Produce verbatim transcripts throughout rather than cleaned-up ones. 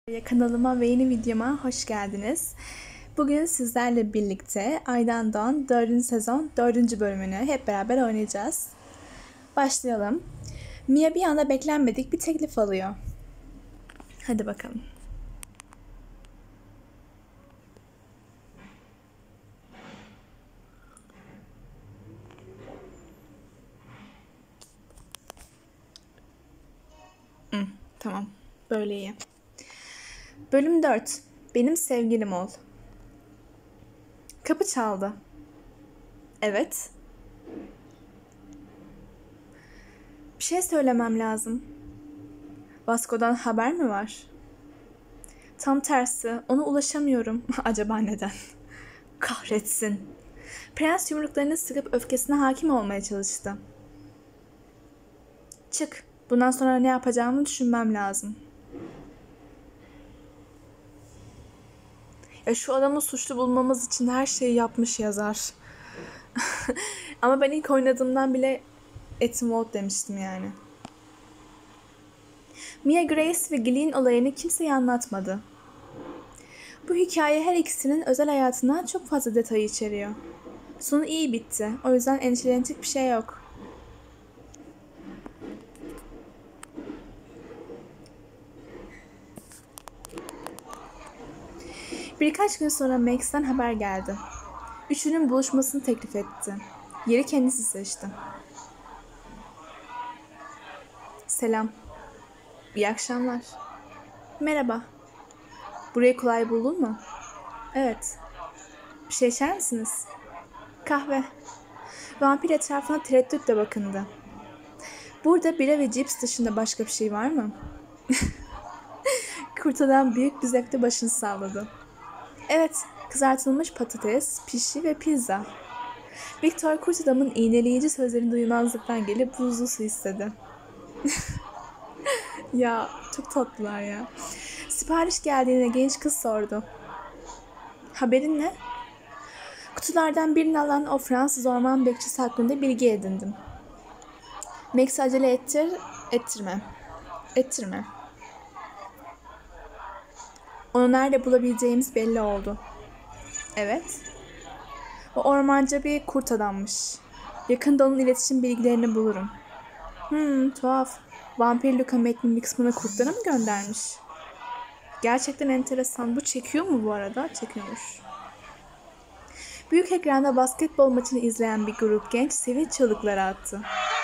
Kanalıma ve yeni videoma hoş geldiniz. Bugün sizlerle birlikte Aydan Doğan dördüncü sezon dördüncü bölümünü hep beraber oynayacağız. Başlayalım. Mia bir anda beklenmedik bir teklif alıyor. Hadi bakalım. Hı, tamam. Böyle iyi. Bölüm dört. Benim sevgilim ol. Kapı çaldı. Evet. Bir şey söylemem lazım. Vasco'dan haber mi var? Tam tersi. Ona ulaşamıyorum. Acaba neden? Kahretsin. Prens yumruklarını sıkıp öfkesine hakim olmaya çalıştı. Çık. Bundan sonra ne yapacağımı düşünmem lazım. Ya şu adamı suçlu bulmamız için her şeyi yapmış yazar. Ama ben ilk oynadığımdan bile Etimod demiştim yani. Mia Grace ve Gilly'in olayını kimseye anlatmadı. Bu hikaye her ikisinin özel hayatından çok fazla detayı içeriyor. Sonu iyi bitti. O yüzden endişelenecek bir şey yok. Birkaç gün sonra Max'ten haber geldi. Üçünün buluşmasını teklif etti. Yeri kendisi seçti. Selam. İyi akşamlar. Merhaba. Burayı kolay buldun mu? Evet. Bir şey içer misiniz? Kahve. Vampir etrafına tereddütle bakındı. Burada bira ve cips dışında başka bir şey var mı? Kurt adam büyük bir zevkle başını salladı. Evet, kızartılmış patates, pişi ve pizza. Victor kurt adamın iğneleyici sözlerini duymazlıktan gelip buzlu su istedi. Ya, çok tatlılar ya. Sipariş geldiğinde genç kız sordu. Haberin ne? Kutulardan birini alan o Fransız orman bekçisi hakkında bilgi edindim. Max acele ettir, ettirme. Ettirme. Onu nerede bulabileceğimiz belli oldu. Evet. O ormanca bir kurt adammış. Yakında onun iletişim bilgilerini bulurum. Hmm, tuhaf. Vampir Luka metnin bir kısmını kurtlara mı göndermiş? Gerçekten enteresan. Bu çekiyor mu bu arada? Çekiyormuş. Büyük ekranda basketbol maçını izleyen bir grup genç sevinç çığlıkları attı.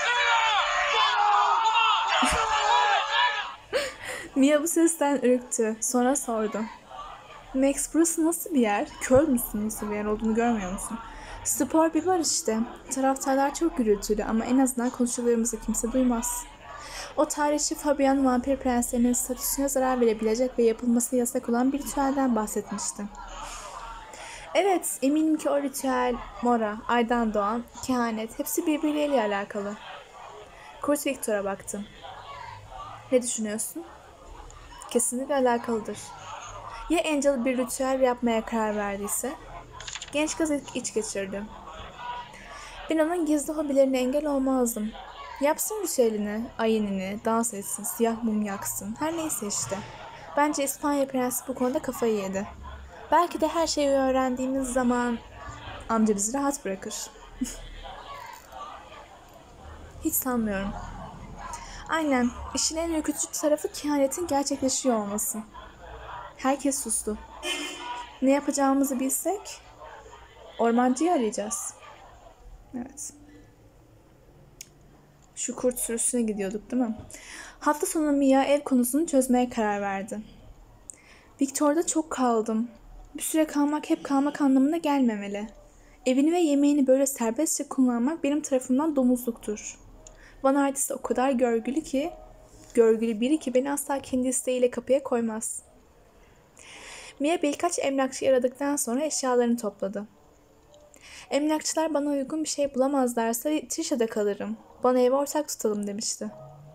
Mia bu sesten ürktü. Sonra sordu. Max, burası nasıl bir yer? Kör müsün, nasıl bir yer olduğunu görmüyor musun? Spor bir bar işte. Taraftarlar çok gürültülü ama en azından konuşmalarımızı kimse duymaz. O tarihçi Fabian vampir prenslerinin statüsüne zarar verebilecek ve yapılması yasak olan bir ritüelden bahsetmişti. Evet, eminim ki o ritüel, Mora, Aydan Doğan, kehanet hepsi birbirleriyle alakalı. Kurt Victor'a baktı. Ne düşünüyorsun? Kesinlikle alakalıdır. Ya Angel bir ritüel yapmaya karar verdiyse? Genç kız iç geçirdi. Ben onun gizli hobilerine engel olmazdım. Yapsın ritüelini, ayinini, dans etsin, siyah mum yaksın, her neyse işte. Bence İspanya prensi bu konuda kafayı yedi. Belki de her şeyi öğrendiğimiz zaman amca bizi rahat bırakır. Hiç sanmıyorum. Aynen, işin en ürkütücü tarafı kehanetin gerçekleşiyor olması. Herkes sustu. Ne yapacağımızı bilsek ormancıyı arayacağız. Evet. Şu kurt sürüsüne gidiyorduk değil mi? Hafta sonu Mia ev konusunu çözmeye karar verdi. Victor'da çok kaldım. Bir süre kalmak hep kalmak anlamına gelmemeli. Evini ve yemeğini böyle serbestçe kullanmak benim tarafımdan domuzluktur. Van Artis o kadar görgülü ki, görgülü biri ki beni asla kendi isteğiyle kapıya koymaz. Mia birkaç emlakçı aradıktan sonra eşyalarını topladı. Emlakçılar bana uygun bir şey bulamazlarsa Trisha'da kalırım. Bana evi ortak tutalım demişti.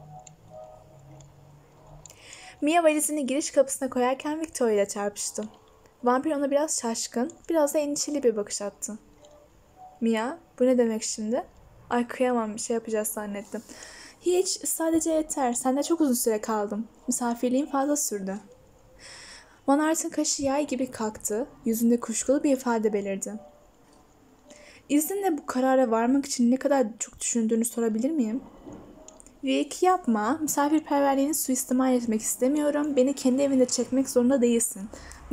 Mia valizini giriş kapısına koyarken Victor ile çarpıştı. Vampir ona biraz şaşkın, biraz da endişeli bir bakış attı. Mia, bu ne demek şimdi? Ay kıyamam, bir şey yapacağız zannettim. Hiç, sadece yeter. Sende çok uzun süre kaldım. Misafirliğim fazla sürdü. Van Aert'in kaşı yay gibi kalktı, yüzünde kuşkulu bir ifade belirdi. İzninle bu karara varmak için ne kadar çok düşündüğünü sorabilir miyim? Vic, yapma, misafirperverliğini suistimal etmek istemiyorum, beni kendi evinde çekmek zorunda değilsin.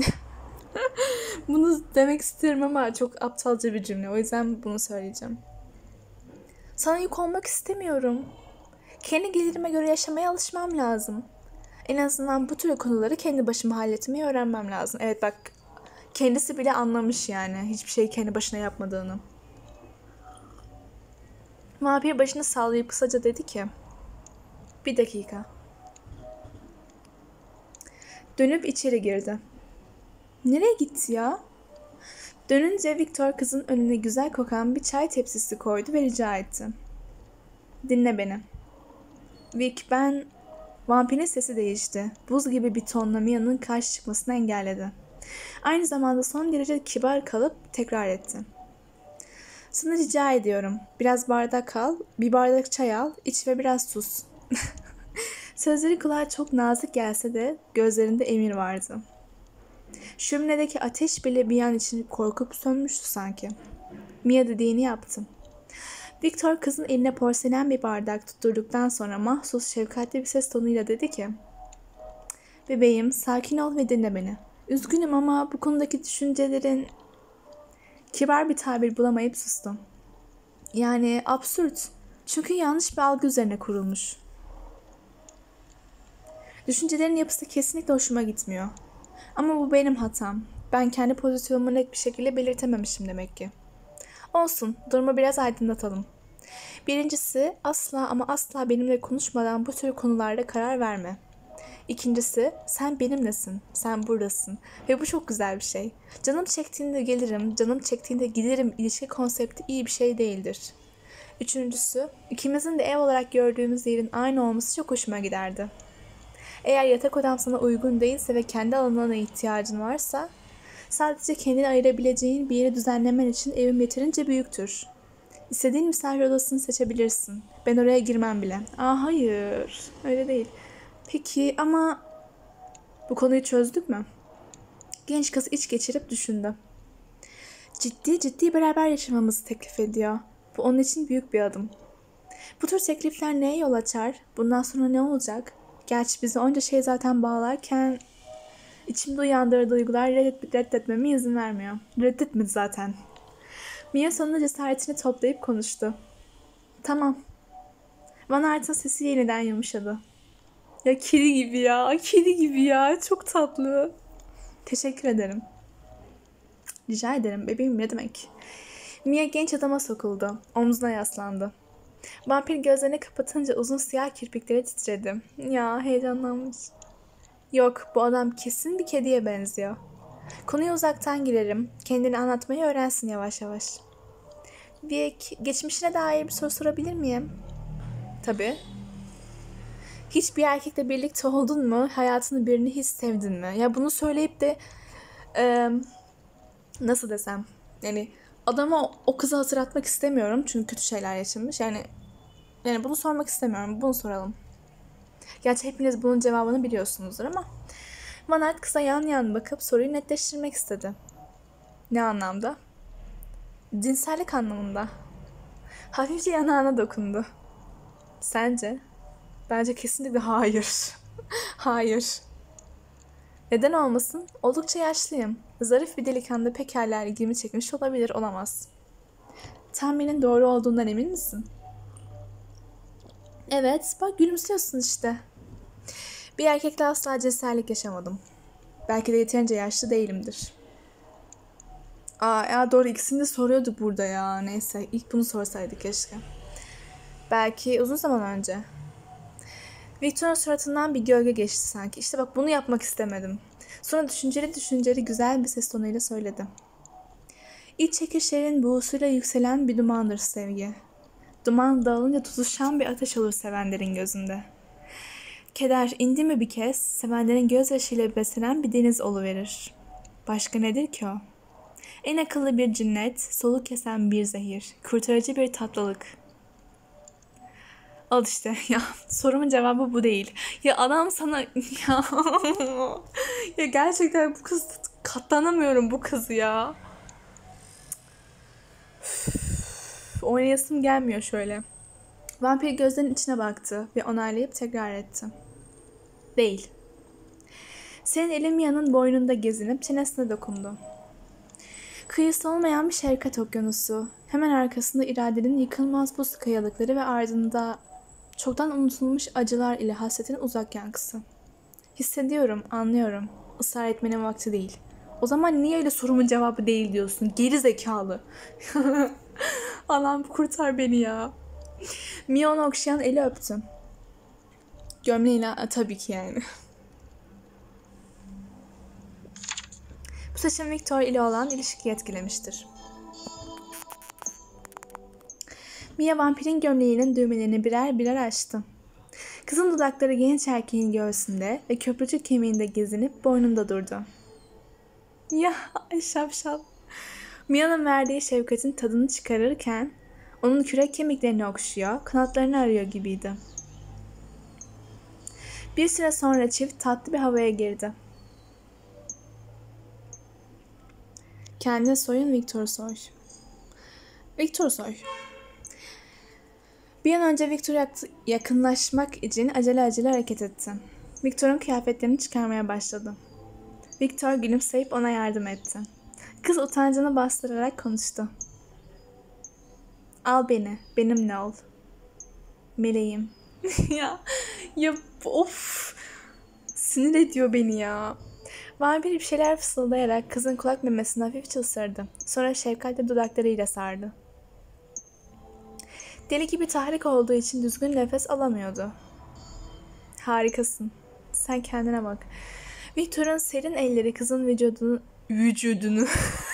Bunu demek istiyorum ama çok aptalca bir cümle, o yüzden bunu söyleyeceğim. Sana yük olmak istemiyorum. Kendi gelirime göre yaşamaya alışmam lazım. En azından bu tür konuları kendi başıma halletmeyi öğrenmem lazım. Evet bak, kendisi bile anlamış yani hiçbir şeyi kendi başına yapmadığını. Vampir başını sallayıp kısaca dedi ki, bir dakika. Dönüp içeri girdi. Nereye gitti ya? Dönünce Victor kızın önüne güzel kokan bir çay tepsisi koydu ve rica etti. Dinle beni. Vic, ben... Vampirin sesi değişti. Buz gibi bir tonla Mia'nın karşı çıkmasını engelledi. Aynı zamanda son derece kibar kalıp tekrar etti. Sana rica ediyorum. Biraz bardak al, bir bardak çay al, iç ve biraz sus. Sözleri kulağa çok nazik gelse de gözlerinde emir vardı. Şöminedeki ateş bile bir an için korkup sönmüştü sanki. Mia dediğini yaptı. Victor kızın eline porselen bir bardak tutturduktan sonra mahsus şefkatli bir ses tonuyla dedi ki, bebeğim, sakin ol ve dinle beni. Üzgünüm ama bu konudaki düşüncelerin... Kibar bir tabir bulamayıp sustum. Yani absürt. Çünkü yanlış bir algı üzerine kurulmuş. Düşüncelerin yapısı kesinlikle hoşuma gitmiyor. Ama bu benim hatam. Ben kendi pozisyonumu net bir şekilde belirtememişim demek ki. Olsun, durumu biraz aydınlatalım. Birincisi, asla ama asla benimle konuşmadan bu tür konularda karar verme. İkincisi, sen benimlesin, sen buradasın ve bu çok güzel bir şey. Canım çektiğinde gelirim, canım çektiğinde giderim ilişki konsepti iyi bir şey değildir. Üçüncüsü, ikimizin de ev olarak gördüğümüz yerin aynı olması çok hoşuma giderdi. Eğer yatak odam sana uygun değilse ve kendi alanına ihtiyacın varsa, sadece kendini ayırabileceğin bir yeri düzenlemen için evim yeterince büyüktür. İstediğin misafir odasını seçebilirsin. Ben oraya girmem bile. Aa hayır, öyle değil. Peki ama bu konuyu çözdük mü? Genç kız iç geçirip düşündü. Ciddi ciddi beraber yaşamamızı teklif ediyor. Bu onun için büyük bir adım. Bu tür teklifler neye yol açar? Bundan sonra ne olacak? Gerçi bizi onca şey zaten bağlarken içimde uyandırdığı duygular reddet, reddetmeme izin vermiyor. Reddetmedi zaten. Mia sonunda cesaretini toplayıp konuştu. Tamam. Van Aert'in sesi yeniden yumuşadı. Ya kedi gibi ya, kedi gibi ya. Çok tatlı. Teşekkür ederim. Rica ederim bebeğim, ne demek. Mia genç adama sokuldu. Omzuna yaslandı. Vampir gözlerini kapatınca uzun siyah kirpikleri titredi. Ya heyecanlanmış. Yok, bu adam kesin bir kediye benziyor. Konuya uzaktan girerim. Kendini anlatmayı öğrensin yavaş yavaş. Vic, geçmişine dair bir soru sorabilir miyim? Tabii. Hiçbir erkekle birlikte oldun mu? Hayatını birini hiç sevdin mi? Ya bunu söyleyip de e, nasıl desem? Yani adama o kızı hatırlatmak istemiyorum çünkü kötü şeyler yaşamış. Yani yani bunu sormak istemiyorum. Bunu soralım. Gerçi hepiniz bunun cevabını biliyorsunuzdur ama Van Aert kıza yan yan bakıp soruyu netleştirmek istedi. Ne anlamda? Cinsellik anlamında. Hafifçe yanağına dokundu. Sence? Bence kesinlikle hayır. Hayır. Neden olmasın? Oldukça yaşlıyım. Zarif bir delikanlı pekala ilgimi çekmiş olabilir, olamaz. Tahminin doğru olduğundan emin misin? Evet, bak gülümsüyorsun işte. Bir erkekle asla cinsellik yaşamadım. Belki de yeterince yaşlı değilimdir. Aa ya doğru, ikisini de soruyorduk burada ya. Neyse, ilk bunu sorsaydık keşke. Belki uzun zaman önce. Victor'un suratından bir gölge geçti sanki. İşte bak bunu yapmak istemedim. Sonra düşünceli düşünceli güzel bir ses tonuyla söyledi. İç çekişlerin buğusuyla yükselen bir dumandır sevgi. Duman dağılınca tutuşan bir ateş olur sevenlerin gözünde. Keder indi mi bir kez, sevenlerin gözyaşıyla beslenen bir deniz oluverir. Başka nedir ki o? En akıllı bir cinnet, soluk kesen bir zehir, kurtarıcı bir tatlılık. Al işte ya, sorumun cevabı bu değil. Ya adam sana ya ya gerçekten bu kız, katlanamıyorum bu kızı ya. Üf, oynayasım gelmiyor şöyle. Vampir gözlerinin içine baktı ve onaylayıp tekrar etti. Değil. Senin elin Mia'nın boynunda gezinip çenesine dokundu. Kıyısı olmayan bir şefkat okyanusu. Hemen arkasında iradenin yıkılmaz buz kayalıkları ve ardında çoktan unutulmuş acılar ile hasretin uzak yankısı. Hissediyorum, anlıyorum. Israr etmenin vakti değil. O zaman niye öyle sorumun cevabı değil diyorsun? Geri zekalı. Allah'ım kurtar beni ya. Mia onu okşayan eli öptü. Gömleğiyle tabii ki yani. Bu seçim Victor ile olan ilişkiyi etkilemiştir. Mia vampirin gömleğinin düğmelerini birer birer açtı. Kızın dudakları genç erkeğin göğsünde ve köprücük kemiğinde gezinip boynunda durdu. Ya şapşal. Mia'nın verdiği şefkatin tadını çıkarırken onun kürek kemiklerini okşuyor, kanatlarını arıyor gibiydi. Bir süre sonra çift tatlı bir havaya girdi. Kendine soyun, Victor soy. Victor soy. Bir an önce Victor'a yakınlaşmak için acele acele hareket etti. Victor'un kıyafetlerini çıkarmaya başladı. Victor gülümseyip ona yardım etti. Kız utancını bastırarak konuştu. Al beni, benimle ol. Meleğim. ya, ya of. Sinir ediyor beni ya. Vampir bir şeyler fısıldayarak kızın kulak memesini hafifçe ısırdı. Sonra şefkatle dudaklarıyla sardı. Deli gibi tahrik olduğu için düzgün nefes alamıyordu. Harikasın. Sen kendine bak. Victor'un serin elleri kızın vücudunu... Vücudunu...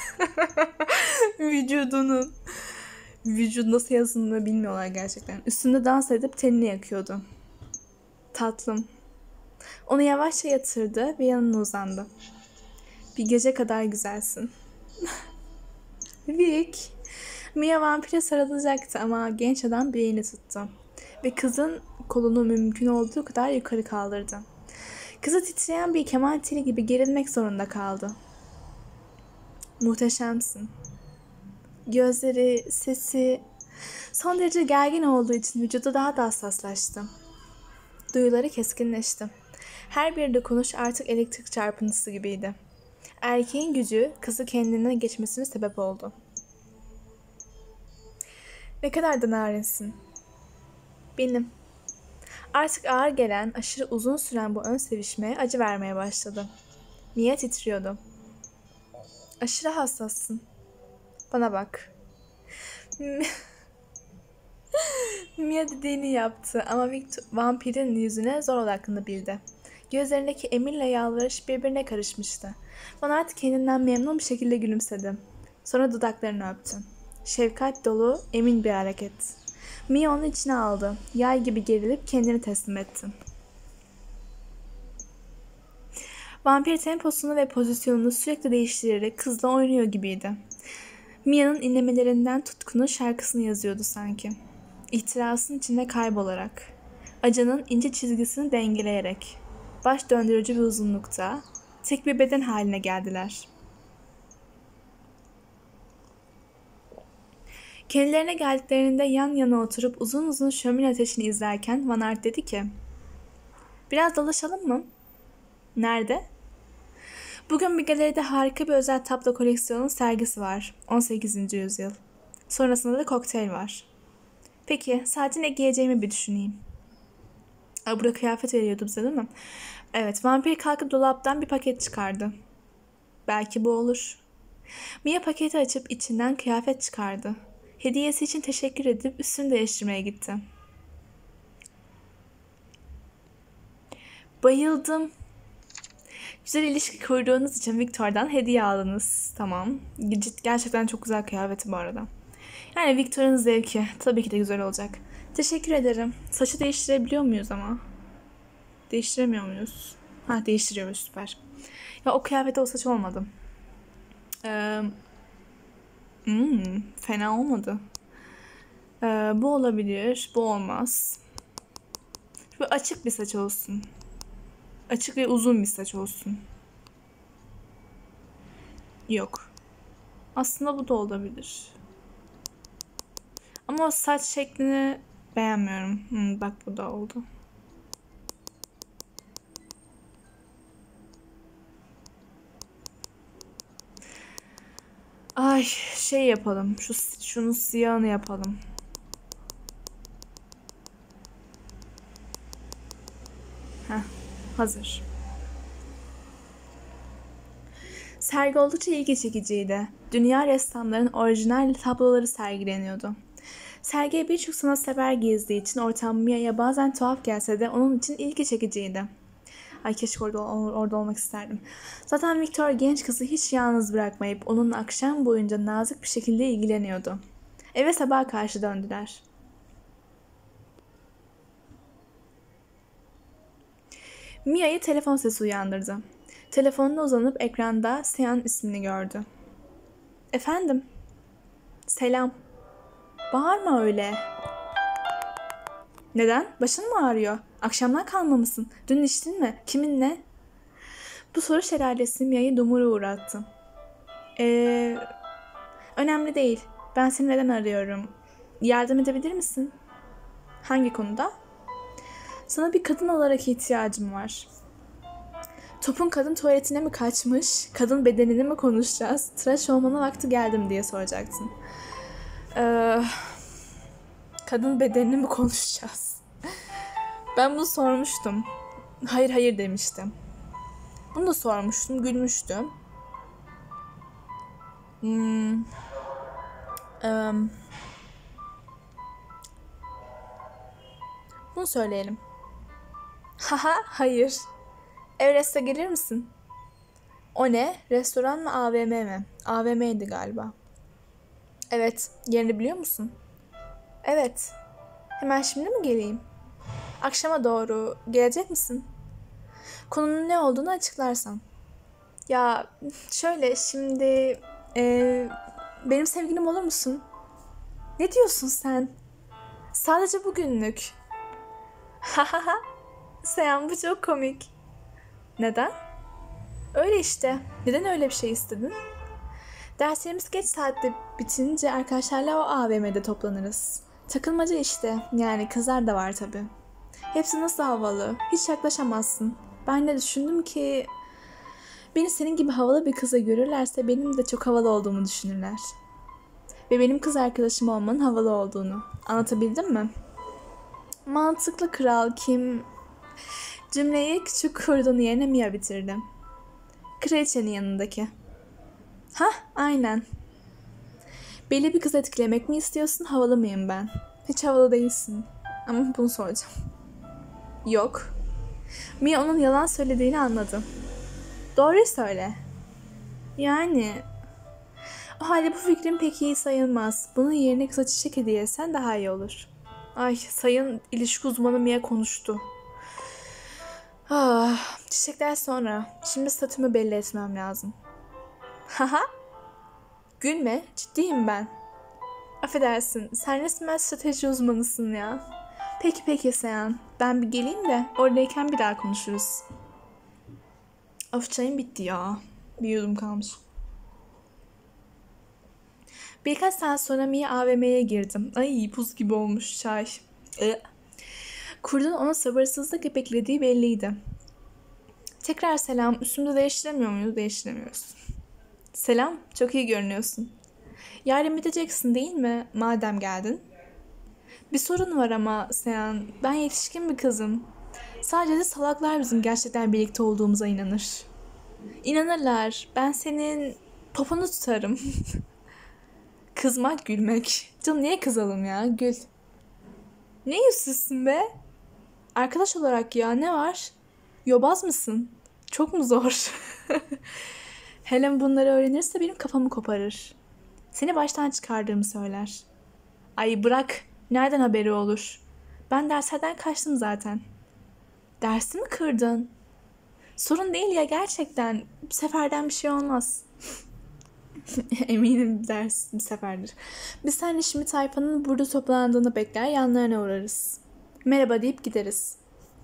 Vücudunun... Vücut nasıl yazıldığını bilmiyorlar gerçekten. Üstünde dans edip tenini yakıyordu. Tatlım. Onu yavaşça yatırdı ve yanına uzandı. Bir gece kadar güzelsin. Vic... Mia vampire sarılacaktı ama genç adam bileğini tuttu ve kızın kolunu mümkün olduğu kadar yukarı kaldırdı. Kızı titreyen bir keman teli gibi gerilmek zorunda kaldı. Muhteşemsin. Gözleri, sesi son derece gergin olduğu için vücudu daha da hassaslaştı. Duyuları keskinleşti. Her bir dokunuş artık elektrik çarpıntısı gibiydi. Erkeğin gücü kızı kendine geçmesine sebep oldu. Ne kadar da narinsin. Benim. Artık ağır gelen, aşırı uzun süren bu ön sevişme acı vermeye başladı. Mia titriyordu. Aşırı hassassın. Bana bak. Mia dediğini yaptı ama Victor, vampirin yüzüne zor odaklanabildi. Gözlerindeki emirle yalvarış birbirine karışmıştı. Van Art kendinden memnun bir şekilde gülümsedi. Sonra dudaklarını öptü. Şefkat dolu, emin bir hareket. Mia onu içine aldı. Yay gibi gerilip kendini teslim etti. Vampir temposunu ve pozisyonunu sürekli değiştirerek kızla oynuyor gibiydi. Mia'nın inlemelerinden tutkunun şarkısını yazıyordu sanki. İhtirasın içinde kaybolarak. Acının ince çizgisini dengeleyerek. Baş döndürücü bir uzunlukta tek bir beden haline geldiler. Kendilerine geldiklerinde yan yana oturup uzun uzun şömine ateşini izlerken Van Art dedi ki, "Biraz dolaşalım mı?" "Nerede?" "Bugün bir galeride harika bir özel tablo koleksiyonun sergisi var. on sekizinci yüzyıl. Sonrasında da kokteyl var." "Peki, sadece ne giyeceğimi bir düşüneyim." Aa, burada kıyafet veriyordu bize değil mi? Evet, vampir kalkıp dolaptan bir paket çıkardı. "Belki bu olur." Mia paketi açıp içinden kıyafet çıkardı. Hediyesi için teşekkür edip üstünü değiştirmeye gitti. "Bayıldım. Güzel ilişki kurduğunuz için Victor'dan hediye aldınız." "Tamam. Gerçekten çok güzel kıyafeti bu arada." "Yani Victor'un zevki. Tabii ki de güzel olacak." "Teşekkür ederim. Saçı değiştirebiliyor muyuz ama?" "Değiştiremiyor muyuz?" "Ha, değiştiriyoruz, süper." Ya o kıyafete o saç olmadı. Ee, hmm, fena olmadı. Ee, bu olabilir, bu olmaz. Böyle açık bir saç olsun. Açık ve uzun bir saç olsun. Yok. Aslında bu da olabilir. Ama o saç şeklini beğenmiyorum. Hmm, bak bu da oldu. Ay şey yapalım. Şu şunun siyahını yapalım. Heh, hazır. Sergi oldukça ilgi çekiciydi. Dünya ressamlarının orijinal tabloları sergileniyordu. Sergiye birçok sanatsever gezdiği için ortam Mia'ya bazen tuhaf gelse de onun için ilgi çekiciydi. Ay keşke orada, orada olmak isterdim. Zaten Victor genç kızı hiç yalnız bırakmayıp onunla akşam boyunca nazik bir şekilde ilgileniyordu. Eve sabaha karşı döndüler. Mia'yı telefon sesi uyandırdı. Telefonuna uzanıp ekranda Sean ismini gördü. Efendim? Selam. Bağırma öyle. Neden? Başın mı ağrıyor? Akşamdan kalma mısın? Dün içtin mi? Kiminle? Bu soru şelalesi Mia'yı dumura uğrattı. Eee... Önemli değil. Ben seni neden arıyorum? Yardım edebilir misin? Hangi konuda? Sana bir kadın olarak ihtiyacım var. Topun kadın tuvaletine mi kaçmış? Kadın bedenini mi konuşacağız? Tıraş olmana vakti geldi mi diye soracaksın. Ee, kadın bedenini mi konuşacağız? Ben bunu sormuştum. Hayır hayır demiştim. Bunu da sormuştum. Gülmüştüm. Hmm. Um. Bunu söyleyelim. Haha hayır. Everest'e gelir misin? O ne? Restoran mı A V M mi? A V M'ydi galiba. Evet. Yerini biliyor musun? Evet. Hemen şimdi mi geleyim? Akşama doğru gelecek misin? Konunun ne olduğunu açıklarsan. Ya şöyle şimdi e, benim sevgilim olur musun? Ne diyorsun sen? Sadece bugünlük. Hahaha. Sen bu çok komik. Neden? Öyle işte. Neden öyle bir şey istedin? Derslerimiz geç saatte bitince arkadaşlarla o A V M'de toplanırız. Takılmaca işte. Yani kızlar da var tabii. Hepsi nasıl havalı. Hiç yaklaşamazsın. Ben de düşündüm ki beni senin gibi havalı bir kıza görürlerse benim de çok havalı olduğumu düşünürler. Ve benim kız arkadaşım olmanın havalı olduğunu. Anlatabildim mi? Mantıklı kral kim? Cümleyi küçük kurdun yerine Mia bitirdi. Kraliçenin yanındaki. Hah, aynen. Belli bir kız etkilemek mi istiyorsun, havalı mıyım ben? Hiç havalı değilsin. Ama bunu soracağım. Yok. Mia onun yalan söylediğini anladı. Doğruyu söyle. Yani... O halde bu fikrin pek iyi sayılmaz. Bunun yerine kıza çiçek hediye etsen daha iyi olur. Ay, sayın ilişki uzmanı Mia konuştu. Ah, çiçekler sonra. Şimdi statümü belli etmem lazım. Haha. Gülme, ciddiyim ben. Affedersin, sen resmen strateji uzmanısın ya. Peki peki Seyhan, ben bir geleyim de oradayken bir daha konuşuruz. Of çayım bitti ya. Bir yudum kalmış. Birkaç saat sonra Mia A V M'ye girdim. Ay buz gibi olmuş çay. Ee. Kurdun onu sabırsızlıkla beklediği belliydi. Tekrar selam. Üstümde değiştiremiyor muyuz? Değiştiremiyoruz. Selam. Çok iyi görünüyorsun. Yarın biteceksin değil mi? Madem geldin. Bir sorun var ama Seyhan. Ben yetişkin bir kızım. Sadece de salaklar bizim gerçekten birlikte olduğumuza inanır. İnanırlar. Ben senin poponu tutarım. Kızmak, gülmek. Canım niye kızalım ya? Gül. Ne yüzsüzsün be? Arkadaş olarak ya ne var? Yobaz mısın? Çok mu zor? Helen bunları öğrenirse benim kafamı koparır. Seni baştan çıkardığımı söyler. Ay bırak. Nereden haberi olur? Ben derslerden kaçtım zaten. Dersi mi kırdın? Sorun değil ya gerçekten. Bu seferden bir şey olmaz. Eminim ders bir seferdir. Biz seninle şimdi tayfanın burada toplandığını bekler yanlarına uğrarız. Merhaba deyip gideriz.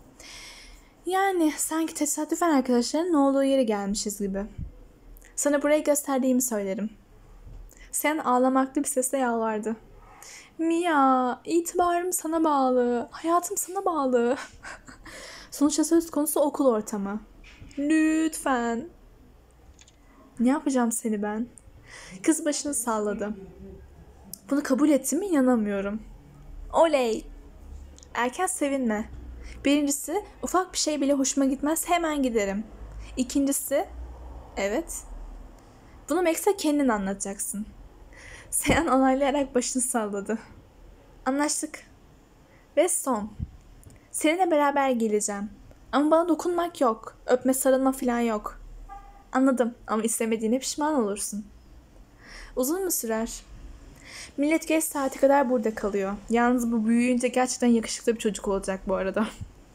Yani sanki tesadüfen arkadaşların olduğu yere gelmişiz gibi. Sana burayı gösterdiğimi söylerim. Sen ağlamaklı bir sesle yalvardı. Mia, itibarım sana bağlı. Hayatım sana bağlı. Sonuçta söz konusu okul ortamı. Lütfen. Ne yapacağım seni ben? Kız başını salladı. Bunu kabul ettiğime inanamıyorum. Oley. Erken sevinme. Birincisi, ufak bir şey bile hoşuma gitmez, hemen giderim. İkincisi, evet. Bunu Max'e kendin anlatacaksın. Seyhan onaylayarak başını salladı. Anlaştık. Ve son. Seninle beraber geleceğim. Ama bana dokunmak yok. Öpme sarılma falan yok. Anladım ama istemediğine pişman olursun. Uzun mu sürer? Millet geç saate kadar burada kalıyor. Yalnız bu büyüyünce gerçekten yakışıklı bir çocuk olacak bu arada.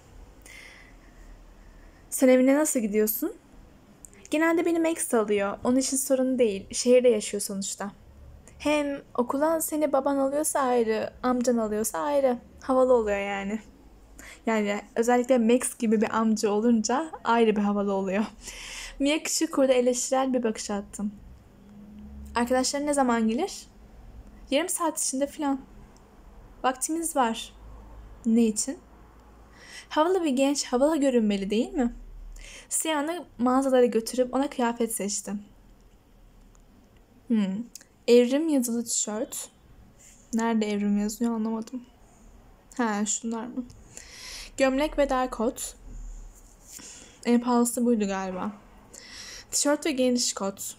Sen evine nasıl gidiyorsun? Genelde beni Max alıyor. Onun için sorun değil. Şehirde yaşıyor sonuçta. Hem okula seni baban alıyorsa ayrı, amcan alıyorsa ayrı. Havalı oluyor yani. Yani özellikle Max gibi bir amca olunca ayrı bir havalı oluyor. Mia küçük kurda eleştirel bir bakış attım. Arkadaşların ne zaman gelir? Yarım saat içinde falan. Vaktimiz var. Ne için? Havalı bir genç havalı görünmeli değil mi? Siyan'ı mağazalara götürüp ona kıyafet seçtim. Hmm. Evrim yazılı tişört. Nerede evrim yazıyor anlamadım. Ha şunlar mı? Gömlek ve dar kot. En pahalısı buydu galiba. Tişört ve geniş kot.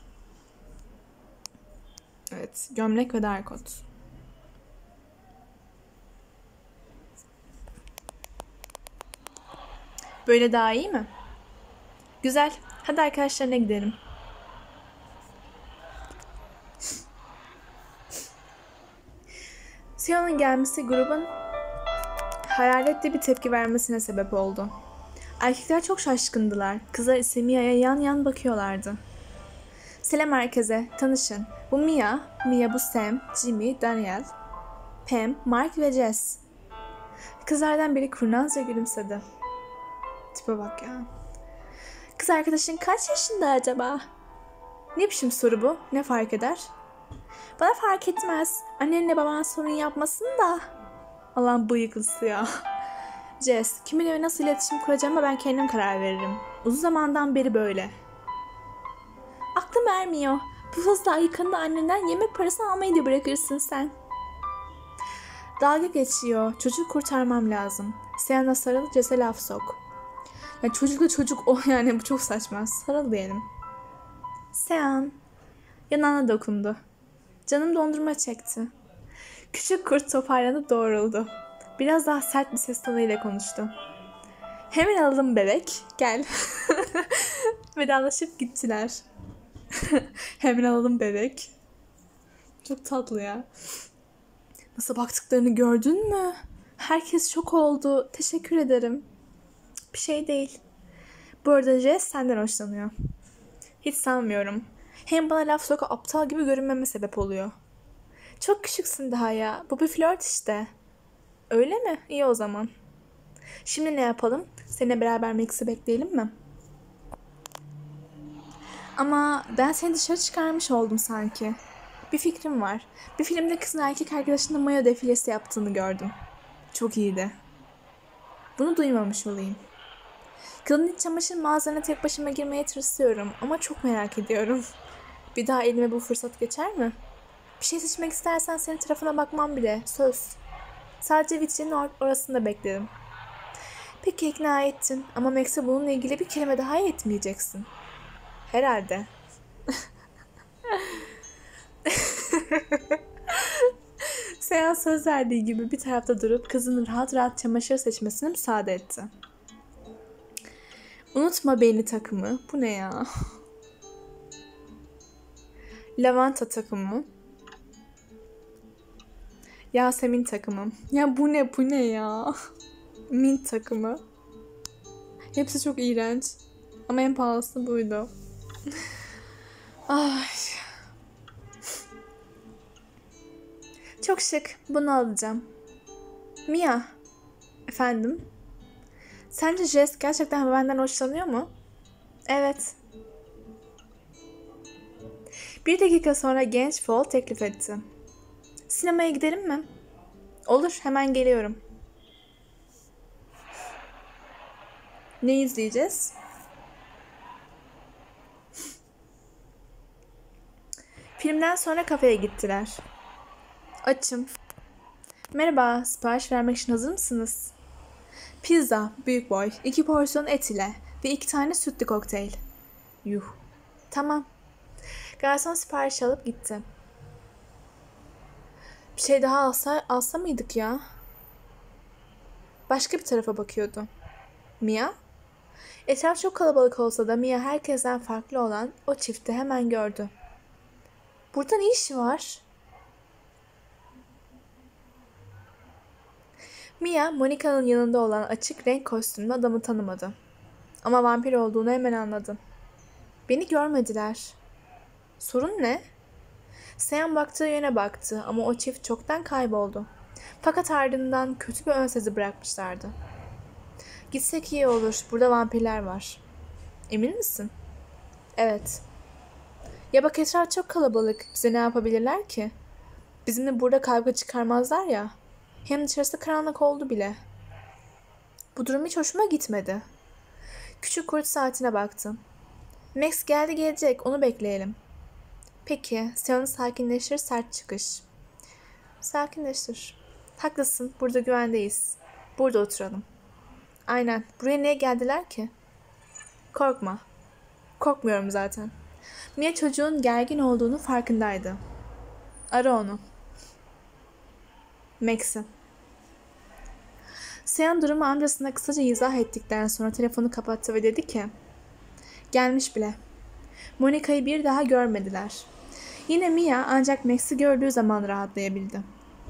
Evet, gömlek ve dar kot. Böyle daha iyi mi? Güzel. Hadi arkadaşlarına gidelim. Sion'un gelmesi grubun hararetli bir tepki vermesine sebep oldu. Erkekler çok şaşkındılar. Kızlar ise Mia'ya yan yan bakıyorlardı. Selam herkese. Tanışın. Bu Mia. Mia bu Sam, Jimmy, Daniel, Pam, Mark ve Jess. Kızlardan biri kurnazca gülümsedi. Tipe bak ya. Kız arkadaşın kaç yaşında acaba? Ne biçim soru bu? Ne fark eder? Bana fark etmez. Annenle baban sorun yapmasın da. Allah'ın bıyıklısı ya. Jess, kiminle nasıl iletişim kuracağıma ben kendim karar veririm. Uzun zamandan beri böyle. Aklım ermiyor. Bu hızla yakında annenden yemek parası almayı da bırakırsın sen. Dalga geçiyor. Çocuk kurtarmam lazım. Seyan'a sarıl, Jess'e laf sok. Ya çocukla çocuk o yani bu çok saçma. Sarıl diyelim. Seyan. Yanağına dokundu. Canım dondurma çekti. Küçük kurt toparlanıp doğruldu. Biraz daha sert bir ses tonuyla konuştu. Hemen alalım bebek. Gel. Vedalaşıp gittiler. Hemen alalım bebek. Çok tatlı ya. Nasıl baktıklarını gördün mü? Herkes şok oldu. Teşekkür ederim. Bir şey değil. Bu arada Jess senden hoşlanıyor. Hiç sanmıyorum. Hem bana laf soka aptal gibi görünmeme sebep oluyor. Çok küçüksün daha ya. Bu bir flört işte. Öyle mi? İyi o zaman. Şimdi ne yapalım? Seninle beraber Max'i bekleyelim mi? Ama ben seni dışarı çıkarmış oldum sanki. Bir fikrim var. Bir filmde kızın erkek arkadaşının mayo defilesi yaptığını gördüm. Çok iyiydi. Bunu duymamış olayım. Kadın iç çamaşır mağazana tek başıma girmeye tırsıyorum ama çok merak ediyorum. Bir daha elime bu fırsat geçer mi? Bir şey seçmek istersen senin tarafına bakmam bile. Söz. Sadece vitrinin or- orasında beklerim. Peki ikna ettin ama Max'e bununla ilgili bir kelime daha etmeyeceksin. Herhalde. Seans söz verdiği gibi bir tarafta durup kızının rahat rahat çamaşır seçmesine müsaade etti. Unutma beni takımı. Bu ne ya? Lavanta takımı. Yasemin takımı. Ya bu ne bu ne ya? Mint takımı. Hepsi çok iğrenç. Ama en pahalısı buydu. Ay. Çok şık. Bunu alacağım. Mia. Efendim? Sence Jess gerçekten benden hoşlanıyor mu? Evet. Bir dakika sonra genç Fall teklif etti. Sinemaya gidelim mi? Olur, hemen geliyorum. Ne izleyeceğiz? Filmden sonra kafeye gittiler. Açım. Merhaba, sipariş vermek için hazır mısınız? Pizza, büyük boy, iki porsiyon et ile ve iki tane sütlü kokteyl. Yuh. Tamam. Garson sipariş alıp gitti. Bir şey daha alsa, alsa mıydık ya? Başka bir tarafa bakıyordu. Mia? Etraf çok kalabalık olsa da Mia herkesten farklı olan o çifti hemen gördü. Burada ne işi var? Mia, Monica'nın yanında olan açık renk kostümlü adamı tanımadı. Ama vampir olduğunu hemen anladı. Beni görmediler. Sorun ne? Sam baktığı yöne baktı ama o çift çoktan kayboldu. Fakat ardından kötü bir ön sezi bırakmışlardı. Gitsek iyi olur, burada vampirler var. Emin misin? Evet. Ya bak etraf çok kalabalık, bize ne yapabilirler ki? Bizimle burada kavga çıkarmazlar ya. Hem dışarısı karanlık oldu bile. Bu durum hiç hoşuma gitmedi. Küçük kurt saatine baktı. Max geldi gelecek, onu bekleyelim. Peki, Sion'u sakinleştir, sert çıkış. Sakinleştir. Haklısın, burada güvendeyiz. Burada oturalım. Aynen, buraya niye geldiler ki? Korkma. Korkmuyorum zaten. Mia çocuğun gergin olduğunu farkındaydı. Ara onu. Max'i. Sion durumu amcasına kısaca izah ettikten sonra telefonu kapattı ve dedi ki gelmiş bile. Monica'yı bir daha görmediler. Yine Mia ancak Max'i gördüğü zaman rahatlayabildi.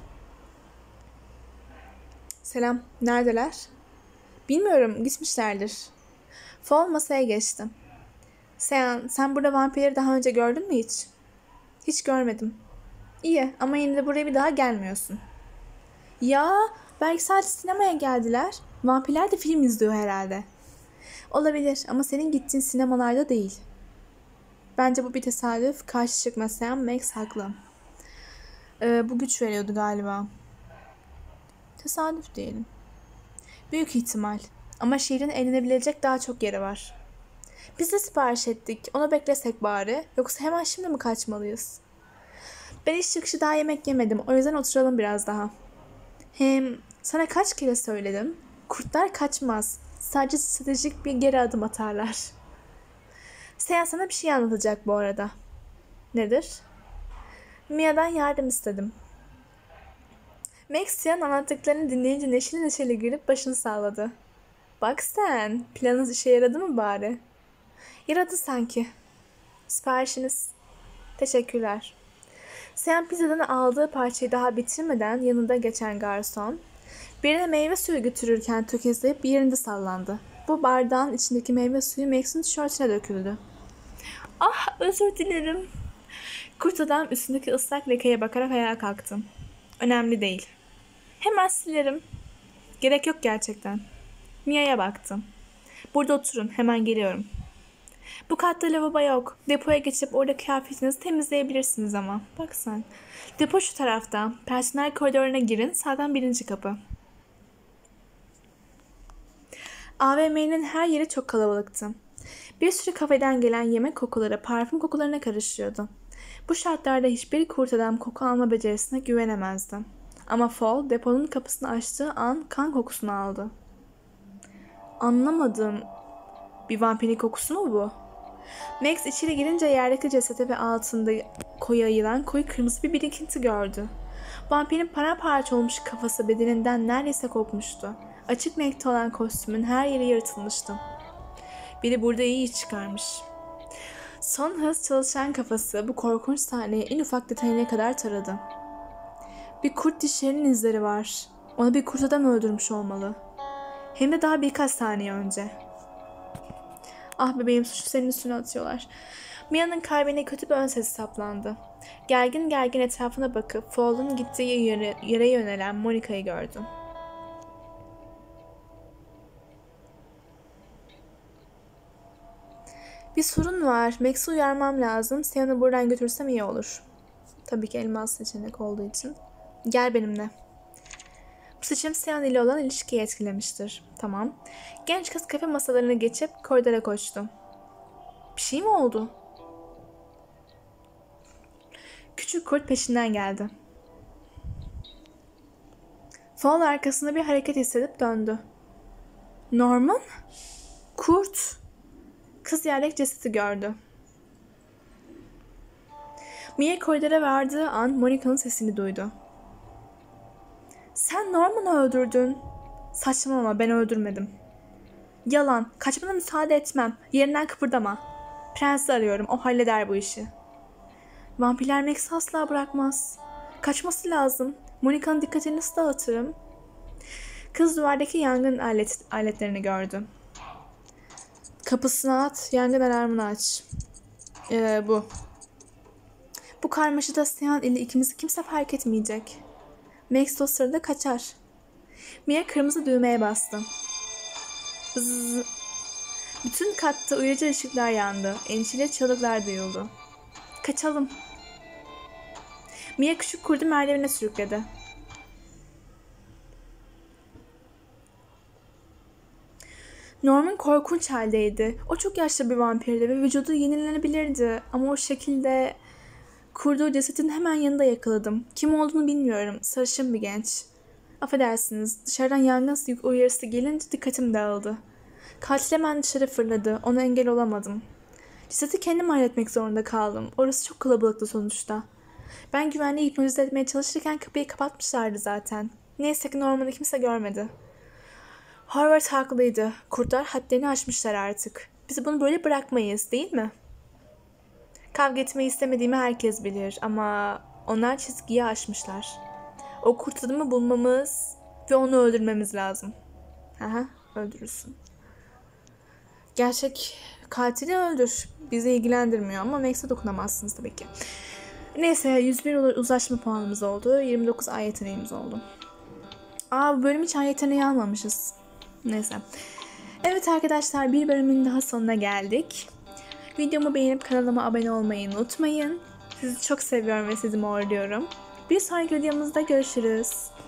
Selam, neredeler? Bilmiyorum, gitmişlerdir. Fall masaya geçti. Sion, sen burada vampirleri daha önce gördün mü hiç? Hiç görmedim. İyi ama yine de buraya bir daha gelmiyorsun. Ya belki sadece sinemaya geldiler. Vampirler de film izliyor herhalde. Olabilir ama senin gittiğin sinemalarda değil. Bence bu bir tesadüf. Karşı çıkmasayan Max haklı. Ee, bu güç veriyordu galiba. Tesadüf diyelim. Büyük ihtimal. Ama şehrin eğlenebilecek daha çok yeri var. Biz de sipariş ettik. Onu beklesek bari. Yoksa hemen şimdi mi kaçmalıyız? Ben iş çıkışı daha yemek yemedim. O yüzden oturalım biraz daha. Hem sana kaç kere söyledim. Kurtlar kaçmaz. Sadece stratejik bir geri adım atarlar. Seyhan sana bir şey anlatacak bu arada. Nedir? Mia'dan yardım istedim. Max Seyhan anlattıklarını dinleyince neşeli neşeli gülüp başını salladı. Bak sen, planınız işe yaradı mı bari? Yaradı sanki. Siparişiniz. Teşekkürler. Seyhan pizzadan aldığı parçayı daha bitirmeden yanında geçen garson, birine meyve suyu götürürken tökezleyip bir yerinde sallandı. Bu bardağın içindeki meyve suyu Max'in tişörtüne döküldü. Ah, özür dilerim. Kurt adam üstündeki ıslak lekeye bakarak ayağa kalktı. Önemli değil. Hemen silerim. Gerek yok gerçekten. Mia'ya baktım. Burada oturun, hemen geliyorum. Bu katta lavabo yok. Depoya geçip orada kıyafetinizi temizleyebilirsiniz ama. Bak sen. Depo şu tarafta. Personel koridoruna girin. Sağdan birinci kapı. A V M'nin her yeri çok kalabalıktı. Bir sürü kafeden gelen yemek kokuları parfüm kokularına karışıyordu. Bu şartlarda hiçbir kurt adam koku alma becerisine güvenemezdi. Ama Fall deponun kapısını açtığı an kan kokusunu aldı. Anlamadım. Bir vampirin kokusu mu bu? Max içeri girince yerdeki cesete ve altında koyu yayılan koyu kırmızı bir birikinti gördü. Vampirin paramparça olmuş kafası bedeninden neredeyse kopmuştu. Açık renkte olan kostümün her yeri yırtılmıştı. Biri burada iyi iş çıkarmış. Son hız çalışan kafası bu korkunç sahneyi en ufak detayına kadar taradı. Bir kurt dişlerinin izleri var. Onu bir kurt adam öldürmüş olmalı. Hem de daha birkaç saniye önce. Ah bebeğim, suçu senin üstüne atıyorlar. Mia'nın kalbine kötü bir ön sesi saplandı. Gergin gergin etrafına bakıp Fall'un gittiği yere, yere yönelen Monica'yı gördü. Bir sorun var. Max'i uyarmam lazım. Sean'ı buradan götürsem iyi olur. Tabii ki elmas seçenek olduğu için. Gel benimle. Bu seçim Sean ile olan ilişkiyi etkilemiştir. Tamam. Genç kız kafe masalarına geçip koridora koştu. Bir şey mi oldu? Küçük kurt peşinden geldi. Fall arkasında bir hareket hissedip döndü. Norman? Kurt. Kız yerdeki cesedi gördü. Mia koridora vardığı an Monica'nın sesini duydu. Sen Norman'ı öldürdün. Saçmalama, ben öldürmedim. Yalan. Kaçmana müsaade etmem. Yerinden kıpırdama. Prensi arıyorum. O halleder bu işi. Vampirler Max'i asla bırakmaz. Kaçması lazım. Monica'nın dikkatini nasıl dağıtırım? Kız duvardaki yangın alet, aletlerini gördü. Kapısını at, yangın alarmını aç. Ee, bu. Bu karmaşada Sean ile ikimizi kimse fark etmeyecek. Max o sırada kaçar. Mia kırmızı düğmeye bastı. Zzz. Bütün katta uyarıcı ışıklar yandı. Endişeli çığlıklar duyuldu. Kaçalım. Mia küçük kurdu merdivene sürükledi. Norman korkunç haldeydi. O çok yaşlı bir vampirdi ve vücudu yenilenebilirdi. Ama o şekilde kurduğu cesetin hemen yanında yakaladım. Kim olduğunu bilmiyorum. Sarışın bir genç. Affedersiniz, dışarıdan yangın uyarısı gelince dikkatim dağıldı. Katil hemen dışarı fırladı. Ona engel olamadım. Cesedi kendim halletmek zorunda kaldım. Orası çok kalabalıktı sonuçta. Ben güvenliği hipnotize etmeye çalışırken kapıyı kapatmışlardı zaten. Neyse ki Norman'ı kimse görmedi. Howard haklıydı. Kurtlar hadlerini aşmışlar artık. Biz bunu böyle bırakmayız, değil mi? Kavga etmeyi istemediğimi herkes bilir ama onlar çizgiyi aşmışlar. O kurt adamı bulmamız ve onu öldürmemiz lazım. Aha, öldürürsün. Gerçek katili öldür. Bizi ilgilendirmiyor ama Max'e dokunamazsınız tabii ki. Neyse, yüz bir uzlaşma puanımız oldu. yirmi dokuz ay yeteneğimiz oldu. Aa, bu bölüm hiç ay yeteneği almamışız. Neyse. Evet arkadaşlar, bir bölümün daha sonuna geldik. Videomu beğenip kanalıma abone olmayı unutmayın. Sizi çok seviyorum ve sizi morluyorum. Bir sonraki videomuzda görüşürüz.